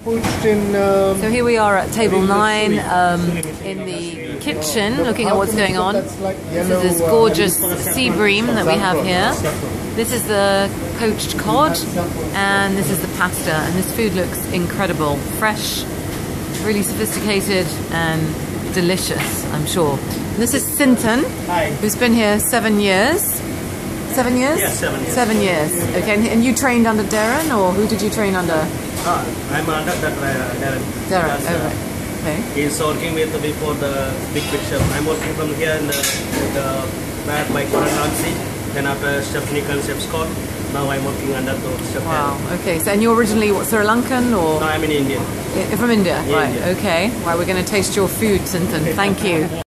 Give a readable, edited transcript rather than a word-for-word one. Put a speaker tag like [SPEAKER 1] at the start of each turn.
[SPEAKER 1] Poached in.
[SPEAKER 2] So here we are at table 9 in the kitchen, looking at what's going on. This is this gorgeous sea bream that we have here. This is the poached cod, and this is the pasta. And this food looks incredible, fresh, really sophisticated, and delicious, I'm sure. And this is Sinton, who's been here 7 years. 7 years?
[SPEAKER 3] Yeah, 7 years.
[SPEAKER 2] 7 years. Okay, and you trained under Darren, or who did you train under?
[SPEAKER 3] I'm under Darren.
[SPEAKER 2] Darren, right. Okay.
[SPEAKER 3] He's working with before the big chef. I'm working from here in the back by Coran Ramsey. Then after Chef Nick and Chef Scott. Now I'm working under the Chef.
[SPEAKER 2] Wow. Okay. So, and you're originally what, Sri Lankan or?
[SPEAKER 3] No, I'm in India.
[SPEAKER 2] From India.
[SPEAKER 3] Yeah,
[SPEAKER 2] right.
[SPEAKER 3] India.
[SPEAKER 2] Okay. Right. We're going to taste your food, Sinton. Thank you.